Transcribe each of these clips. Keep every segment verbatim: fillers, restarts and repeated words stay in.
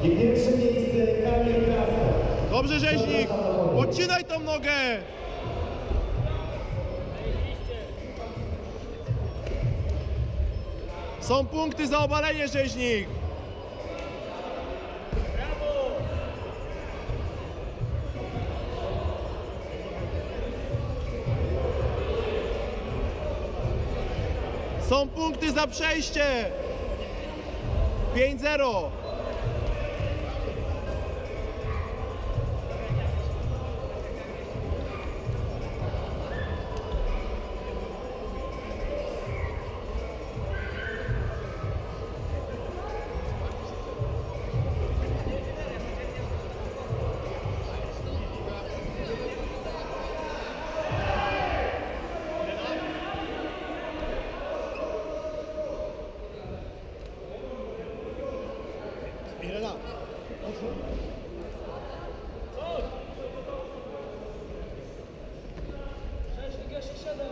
I pierwsze miejsce Kamil Kraska. Dobrze, Rzeźnik! Odcinaj tą nogę! Są punkty za obalenie, Rzeźnik! Są punkty za przejście! pięć zero! Irena. Rzeźnik, ja się siadam.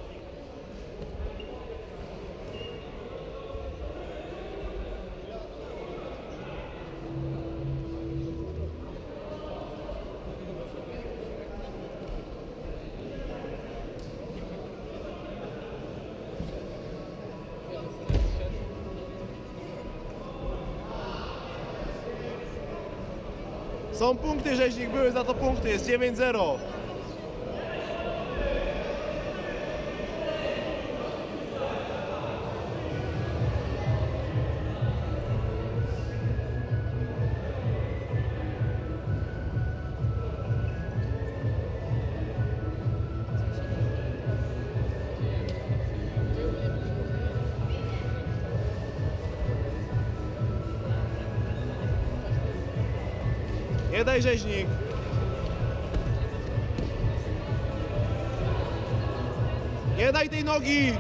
Są punkty, Rzeźnik, były za to punkty, jest dziewięć zero. Nie daj, Rzeźnik. Nie daj tej nogi.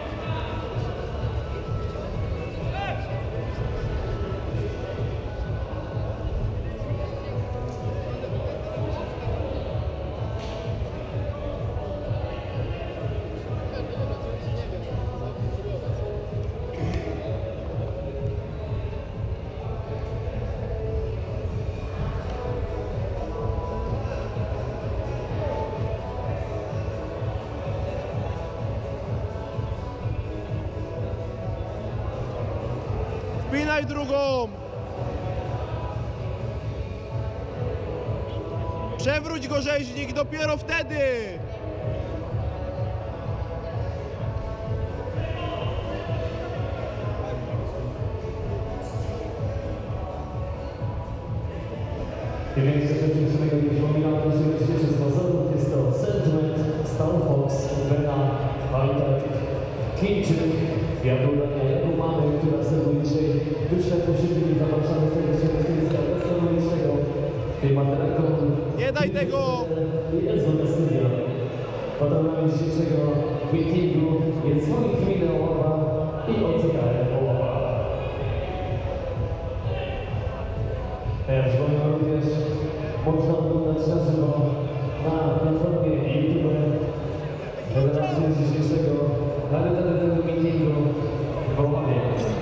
Wpinaj drugą! Przewróć go, Rzeźnik, dopiero wtedy! I miejsce przeciwnego nie przypominam, że dzisiejszy sponsorów jest to Sentiment, Star Fox, Vena, Walter, Chińczyk, Jadulania, jaką mamy, która serwuje dzisiaj wyższe posiłki. Zapraszamy serdecznie do stoiska gastronomicznego. Nie daj tego! I Ezona Studia. Patronami dzisiejszego meetingu jest Słowik Gminy Oława i O C K F Oława. Ja przypomnę również, można oglądać na żywo na platformie YouTube relacje z dzisiejszego charytatywnego meetingu w Oławie.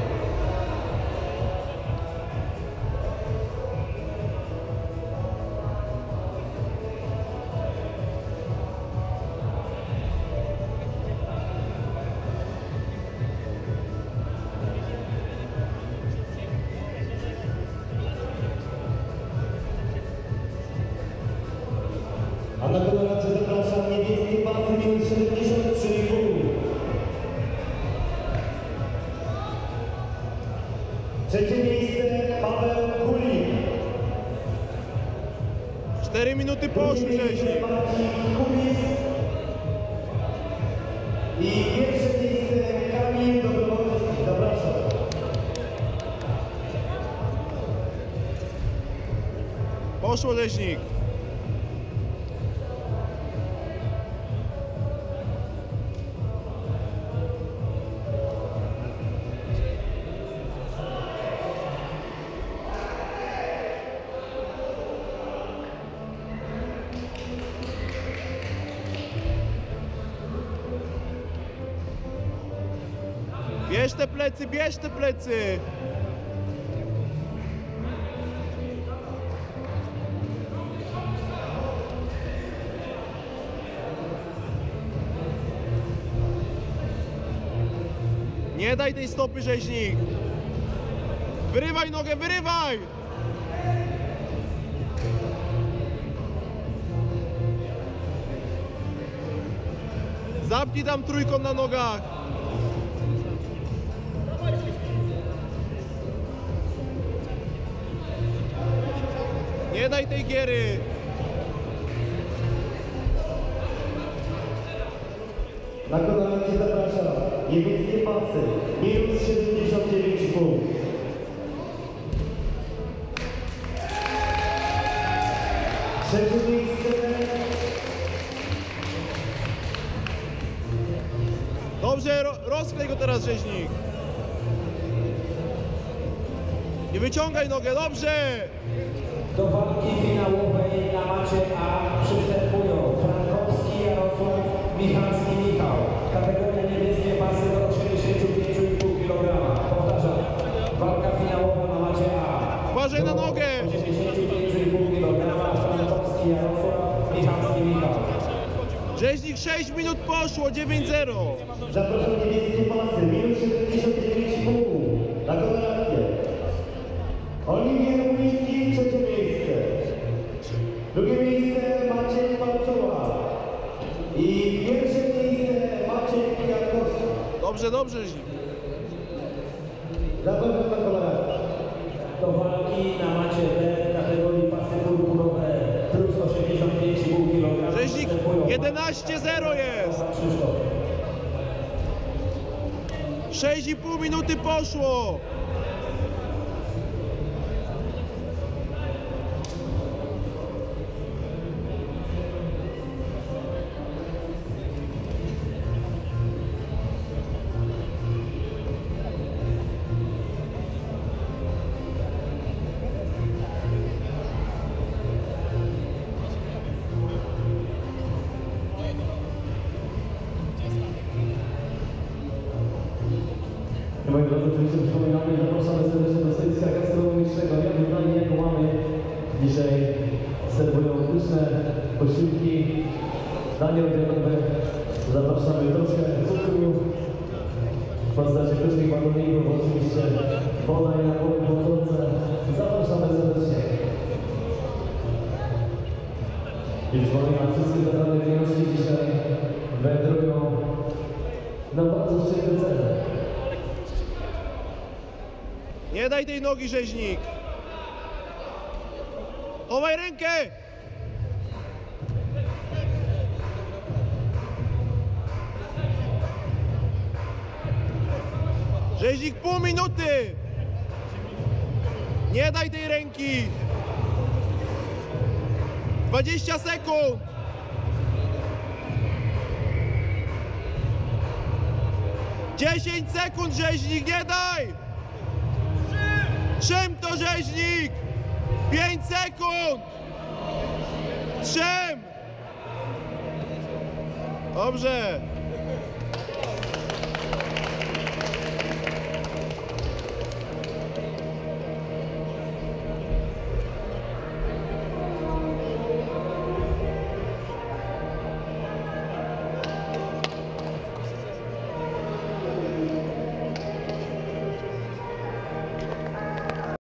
A na kolorację zapraszam niebieskie pasy minus siedemdziesiąt trzy i pół. Trzecie miejsce Paweł Kulik. Cztery minuty poszły, Rzeźnik. Marcin Kubis. I pierwsze miejsce Kamil Dobrowolski. Zapraszam. Poszło, Rzeźnik. Bierz te plecy, bierz te plecy! Nie daj tej stopy, rzeźnik. Wyrywaj nogę, wyrywaj! Zapnij tam trójkąt na nogach. Nie daj tej giery. Na konferencji zapraszam niebieskie pasy, minus siedemdziesiąt dziewięć i pół. Trzecie miejsce. Dobrze, ro rozklej go teraz, rzeźnik. Nie wyciągaj nogę, dobrze! Do walki finałowej na macie A przystępują Frankowski Jarosław, Michalski Michał. Kategoria niebieskie pasy do osiemdziesięciu pięciu i pół kilograma. Powtarzam, walka finałowa na macie A. Uważaj na nogę! Do osiemdziesięciu pięciu i pół kilograma Frankowski Jarosław, Michalski Michał. Rzeźnik sześć minut poszło, dziewięć zero. Zapraszam niebieskie pasy, minus siedemdziesiąt dziewięć i pół. Na konferencję. Oliwier Uliński, trzecie miejsce. Drugie miejsce Maciej Palczuła. I pierwsze miejsce Maciej Kwiatkowski. Dobrze, dobrze, rzeźnik. Zapraszam na konferencję. Do walki na macie B w kategorii pasy purpurowe plus osiemdziesiąt pięć i pół kilograma. Rzeźnik jedenaście zero jest. Krzysztof. sześć i pół minuty poszło. Moi drodzy, oczywiście przypominamy i zapraszamy serdecznie do stoiska gastronomicznego. Jak wybrani, jaką mamy dzisiaj serwują pyszne posiłki, danie obiadowe. Zapraszamy troszkę cukru, w postaci pysznych baloników, oczywiście woda i napoje chłodzące. Zapraszamy serdecznie. I przypominam, wszystkie zebrane pieniążki dzisiaj wędrują na bardzo szczytne cele. Nie daj tej nogi, rzeźnik. Chowaj rękę! Rzeźnik pół minuty! Nie daj tej ręki! dwadzieścia sekund! dziesięć sekund, rzeźnik, nie daj! Trzym to, rzeźnik! pięć sekund! Trzym! Dobrze!